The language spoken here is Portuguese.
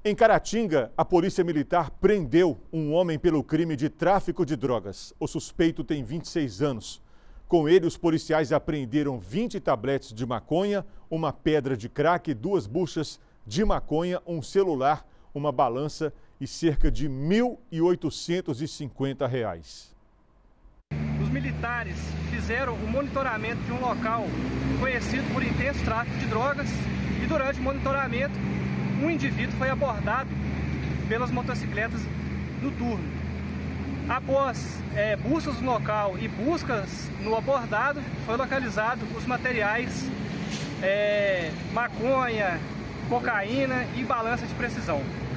Em Caratinga, a Polícia Militar prendeu um homem pelo crime de tráfico de drogas. O suspeito tem 26 anos. Com ele, os policiais apreenderam 20 tabletes de maconha, uma pedra de crack, 2 buchas de maconha, um celular, uma balança e cerca de R$ 1.850. Os militares fizeram o monitoramento de um local conhecido por intenso tráfico de drogas e durante o monitoramento um indivíduo foi abordado pelas motocicletas noturnas. Após buscas no local e buscas no abordado, foi localizado os materiais maconha, cocaína e balança de precisão.